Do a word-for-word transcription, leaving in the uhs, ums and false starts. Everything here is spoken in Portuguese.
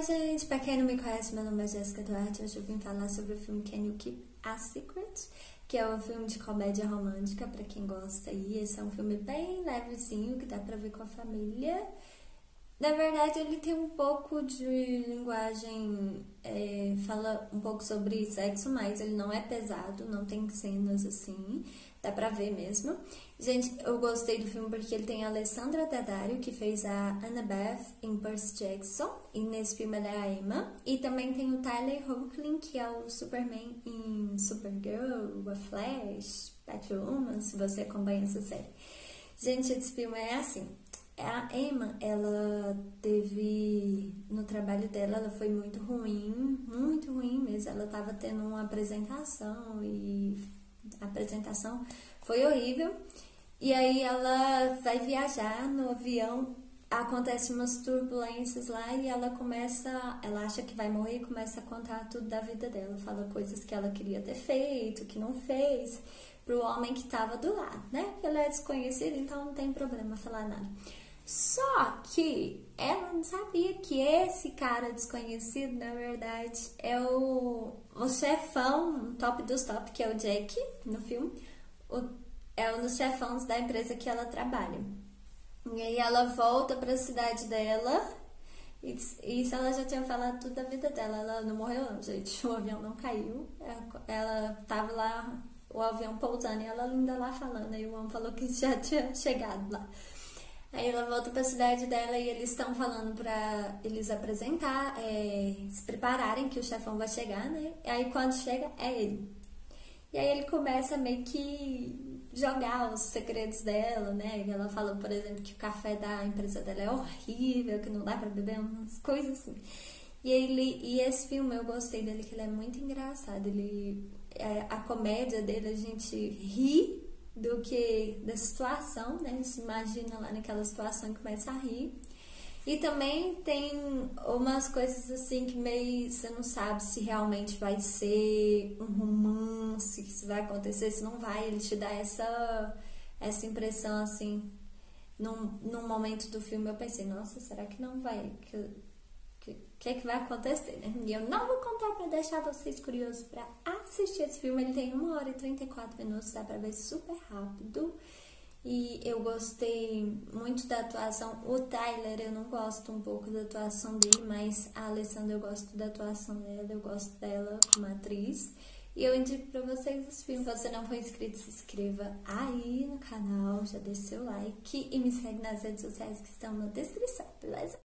Oi, gente, pra quem não me conhece, meu nome é Jéssica Duarte. Hoje eu vim falar sobre o filme Can You Keep a Secret, que é um filme de comédia romântica pra quem gosta. E esse é um filme bem levezinho, que dá pra ver com a família. Na verdade, ele tem um pouco de linguagem, é, fala um pouco sobre sexo, mas ele não é pesado, não tem cenas assim, dá pra ver mesmo. Gente, eu gostei do filme porque ele tem a Alessandra Daddario, que fez a Annabeth em Percy Jackson, e nesse filme ela é a Emma. E também tem o Tyler Hoechlin, que é o Superman em Supergirl, a Flash, Batwoman, se você acompanha essa série. Gente, esse filme é assim... A Emma, ela teve, no trabalho dela, ela foi muito ruim, muito ruim mesmo. Ela tava tendo uma apresentação e a apresentação foi horrível. E aí ela vai viajar no avião, acontece umas turbulências lá e ela começa, ela acha que vai morrer e começa a contar tudo da vida dela. Fala coisas que ela queria ter feito, que não fez, pro homem que tava do lado, né? Ele é desconhecido, então não tem problema falar nada. Só que ela não sabia que esse cara desconhecido, na verdade, é o, o chefão, top dos top, que é o Jack, no filme. O, é um dos chefões da empresa que ela trabalha. E aí ela volta pra cidade dela, e isso ela já tinha falado tudo da vida dela. Ela não morreu não, gente, o avião não caiu. Ela, ela tava lá, o avião pousando, e ela ainda lá falando. Aí o homem falou que já tinha chegado lá. Aí ela volta pra cidade dela e eles estão falando pra eles apresentar, é, se prepararem que o chefão vai chegar, né? E aí quando chega, é ele. E aí ele começa meio que jogar os segredos dela, né? E ela fala, por exemplo, que o café da empresa dela é horrível, que não dá pra beber, umas coisas assim. E, ele, e esse filme eu gostei dele, que ele é muito engraçado. Ele, é, a comédia dele, a gente ri do que da situação, né? Se imagina lá naquela situação e começa a rir. E também tem umas coisas assim que meio você não sabe se realmente vai ser um romance, se vai acontecer, se não vai. Ele te dá essa, essa impressão assim. Num, num momento do filme eu pensei, nossa, será que não vai? Que, que, que é que vai acontecer, né? E eu não vou contar pra deixar vocês curiosos pra assistir esse filme. Ele tem uma hora e trinta e quatro minutos, dá pra ver super rápido. E eu gostei muito da atuação. O Tyler, eu não gosto um pouco da atuação dele, mas a Alessandra, eu gosto da atuação dela, eu gosto dela como atriz. E eu indico pra vocês esse filme. Se você não for inscrito, se inscreva aí no canal, já deixa seu like e me segue nas redes sociais que estão na descrição, beleza?